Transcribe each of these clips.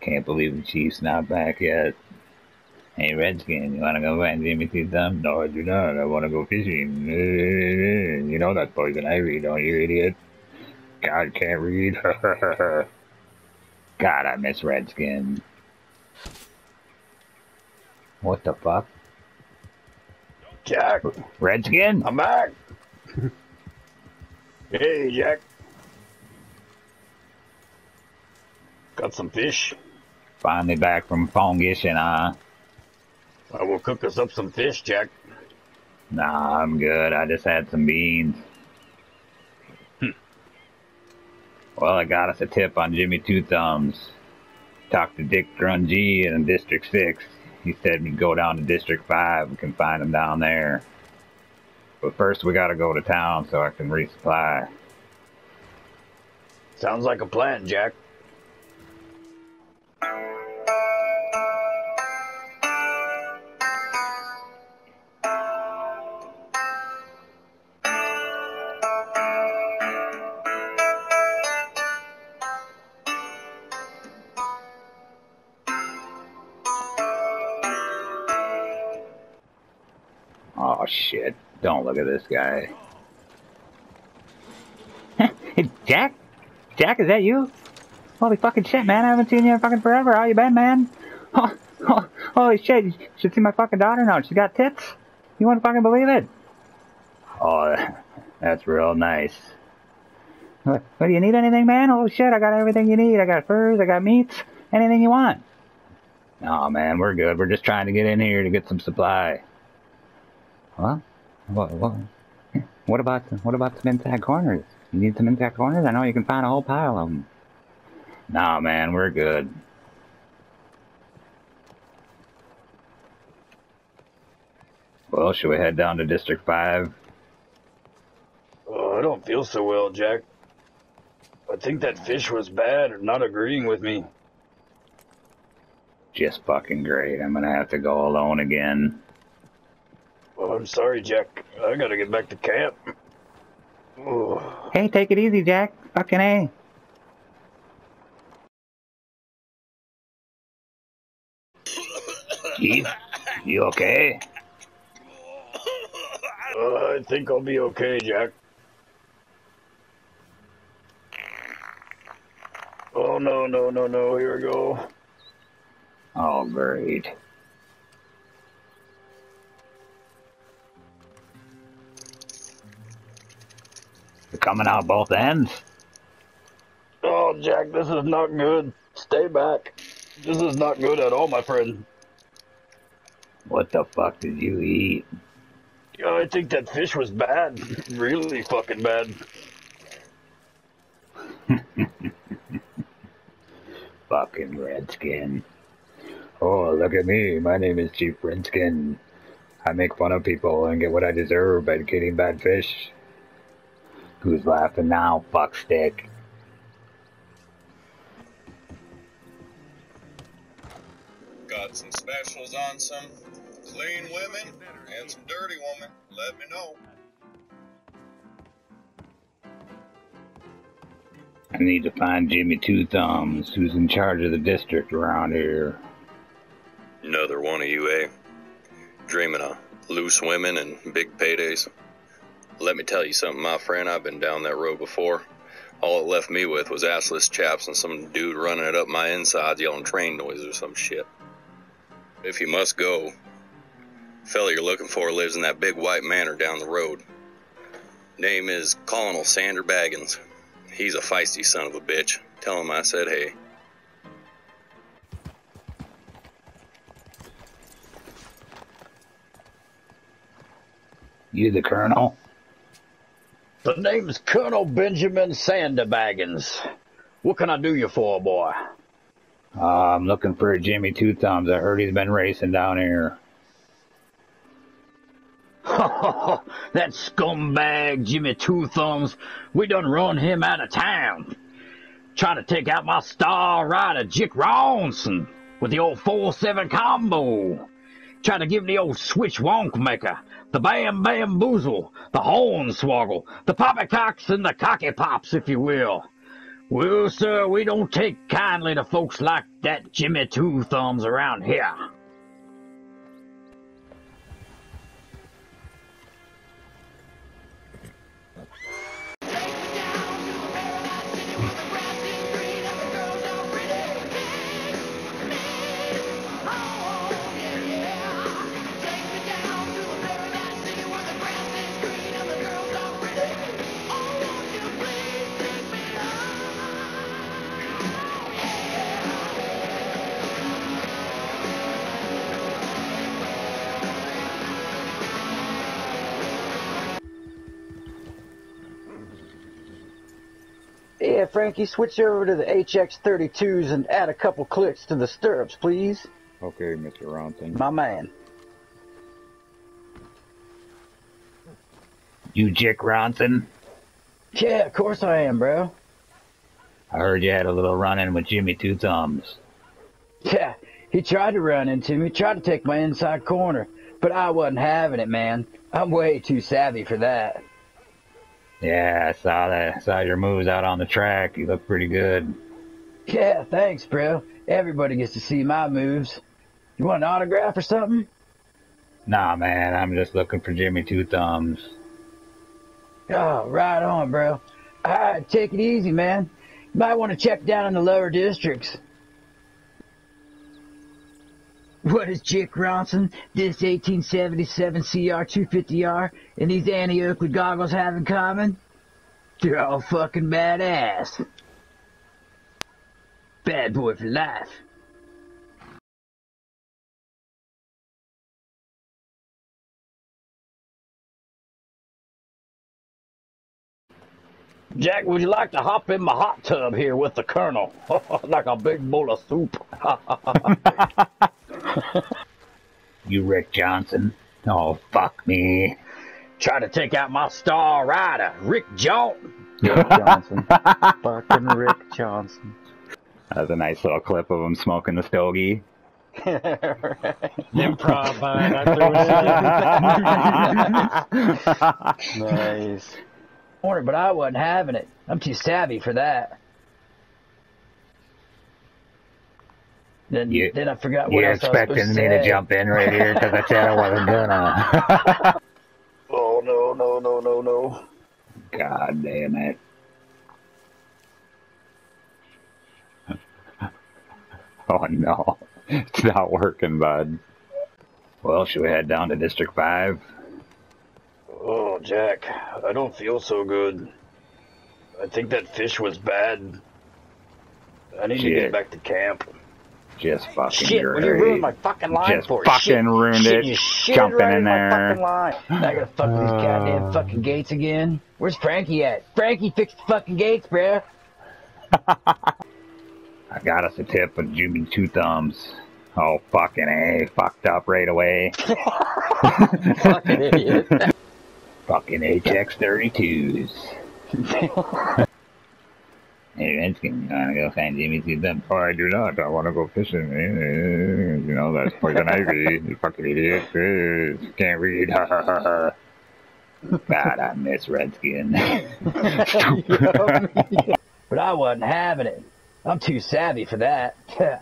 Can't believe the Chief's not back yet. Hey, Redskin, you wanna go find Jimmy Two Thumbs? No, I do not. I wanna go fishing. You know that's poison ivy, don't you, idiot? God, can't read. God, I miss Redskin. What the fuck? Jack! Redskin? I'm back! Hey, Jack. Got some fish? Finally back from fishing, huh? I will cook us up some fish, Jack. Nah, I'm good. I just had some beans. Well, I got us a tip on Jimmy Two Thumbs. Talked to Dick Grungy in District 6. He said we'd go down to District 5. We can find him down there. But first we gotta go to town so I can resupply. Sounds like a plan, Jack. Oh shit, don't look at this guy. Hey, Jack? Jack, is that you? Holy fucking shit, man, I haven't seen you in fucking forever. How you been, man? Holy shit, you should see my fucking daughter now. She's got tits. You wouldn't fucking believe it. Oh, that's real nice. What, do you need anything, man? Oh shit, I got everything you need. I got furs, I got meats, anything you want. No, man, we're good. We're just trying to get in here to get some supply. Well, what about some inside corners? You need some inside corners? I know you can find a whole pile of them. Nah, man, we're good. Well, should we head down to District 5? Oh, I don't feel so well, Jack. I think that fish was bad or not agreeing with me. Just fucking great. I'm gonna have to go alone again. Well, I'm sorry, Jack. I gotta get back to camp. Oh. Hey, take it easy, Jack. Fucking A. Chief, you okay? I think I'll be okay, Jack. Oh, no, here we go. Oh, great. You're coming out both ends? Oh, Jack, this is not good. Stay back. This is not good at all, my friend. What the fuck did you eat? I think that fish was bad. Really fucking bad. Fucking Redskin. Oh, look at me. My name is Chief Redskin. I make fun of people and get what I deserve by getting bad fish. Who's laughing now, fuckstick? Got some specials on some clean women and some dirty women. Let me know. I need to find Jimmy Two Thumbs, who's in charge of the district around here. Another one of you, eh? Dreaming of loose women and big paydays. Let me tell you something, my friend. I've been down that road before. All it left me with was assless chaps and some dude running it up my insides yelling train noise or some shit. If you must go, the fella you're looking for lives in that big white manor down the road. Name is Colonel Sander Baggins. He's a feisty son of a bitch. Tell him I said hey. You the colonel? The name's Colonel Benjamin Sander Baggins. What can I do you for, boy? I'm looking for Jimmy Two Thumbs. I heard he's been racing down here. That scumbag Jimmy Two Thumbs, we done run him out of town. Trying to take out my star rider, Jick Ronson, with the old 4-7 combo. Trying to give him the old switch wonk maker, the bam bam boozle, the hornswoggle, the poppycocks and the cocky pops, if you will. Well, sir, we don't take kindly to folks like that Jimmy Two Thumbs around here. Yeah, Frankie, switch over to the HX32s and add a couple clicks to the stirrups, please. Okay, Mr. Ronson. My man. You Jick Ronson? Yeah, of course I am, bro. I heard you had a little run-in with Jimmy Two Thumbs. Yeah, he tried to run into me, tried to take my inside corner, but I wasn't having it, man. I'm way too savvy for that. Yeah, I saw that. I saw your moves out on the track. You look pretty good. Yeah, thanks, bro. Everybody gets to see my moves. You want an autograph or something? Nah, man, I'm just looking for Jimmy Two Thumbs. Oh, right on, bro. Alright, take it easy, man. You might want to check down in the lower districts. What is Jick Ronson, this 1877 CR250R, and these anti-Oakley goggles have in common? They're all fucking badass. Bad boy for life. Jack, would you like to hop in my hot tub here with the Colonel? Like a big bowl of soup. You Rick Johnson? Oh, fuck me. Try to take out my star rider, Rick Johnson. Rick Johnson. Fucking Rick Johnson. That was a nice little clip of him smoking the stogie. Improv, Nice. But I wasn't having it. I'm too savvy for that. Then I forgot what You're else I was expecting supposed me to to say. jump in right here because I said I wasn't gonna. Oh, no. God damn it. Oh no, it's not working, bud. Well, should we head down to District 5? Oh, Jack, I don't feel so good. I think that fish was bad. I need to Shit. get back to camp. Just fucking Shit, great. well, you ruined my fucking line Just for it. fucking Shit. ruined Shit, it. You shit Jumping right in my there. fucking line. Now I gotta fuck with these goddamn fucking gates again. Where's Frankie at? Frankie, fix the fucking gates, bruh. I got us a tip of Jimmy Two Thumbs. Oh, fucking A. Fucked up right away. Fucking idiot. Fucking HX32s. Hey, Vince, can I go find Jimmy Two Thumbs? Oh, I do not. I want to go fishing. You know, that's poison ivy. You fucking idiot. Can't read. God, I miss Redskin. But I wasn't having it. I'm too savvy for that.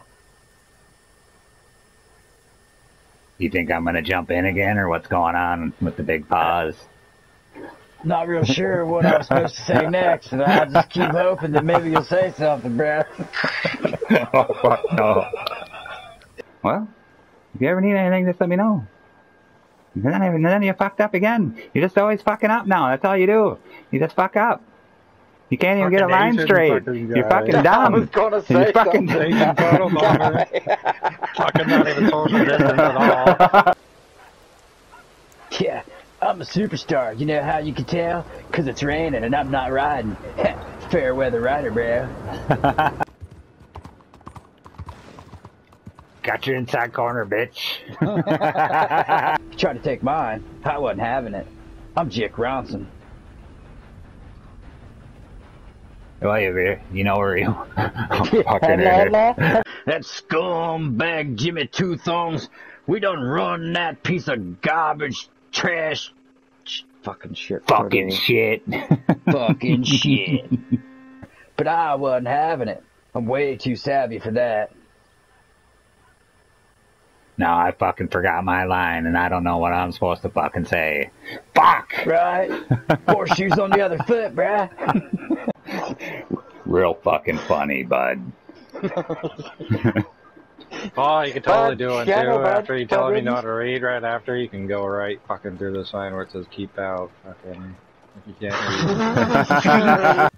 You think I'm gonna jump in again, or what's going on with the big paws? Not real sure what I was supposed to say next, and I just keep hoping that maybe you'll say something, bruh. Oh, fuck no. Well, if you ever need anything, just let me know. Then you fucked up again. You're just always fucking up now. That's all you do. You just fuck up. You can't even get a line straight. You're fucking dumb. I was gonna say You're fucking something. Fucking not even social distance at all. Yeah, I'm a superstar. You know how you can tell? 'Cause it's raining and I'm not riding. Fair weather rider, bro. got your inside corner, bitch. Tried to take mine. I wasn't having it. I'm Jick Ronson. Well, you know where you fucking idiot. That scumbag Jimmy Two Thumbs. We done run that piece of garbage, trash, Fucking shit. Fucking shit. Fucking shit. But I wasn't having it. I'm way too savvy for that. No, I fucking forgot my line, and I don't know what I'm supposed to fucking say. Fuck! Right? Horseshoes on the other foot, bruh. Real fucking funny, bud. Oh, you can totally do one too. Yeah, no, bud. After you tell him you know how to read, right after you can go right fucking through the sign where it says keep out. Fucking, if you can't read.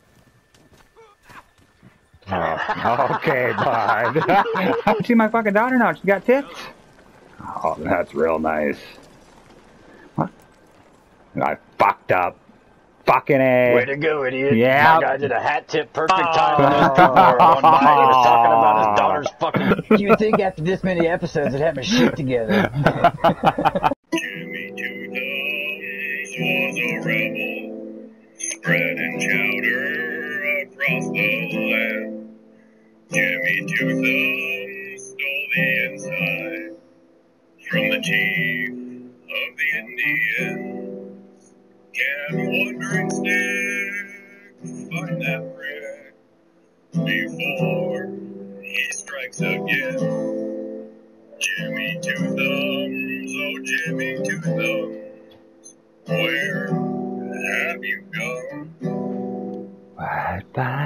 Oh, okay, bud. See my fucking daughter now. She got tits. Oh, that's real nice. What? I fucked up. Fucking A. Way to go, idiot. Yeah. My guy did a hat tip perfect time when those people were on by. He was talking about his daughter's fucking... You would think after this many episodes it'd have my shit together. Jimmy Two Thumbs was a rebel, spreading chowder across the land. Jimmy Two Thumbs stole the inside from the chief of the Indians. Can wandering stick find that brick before he strikes again? Jimmy Two Thumbs, oh Jimmy Two Thumbs, where have you gone? Right by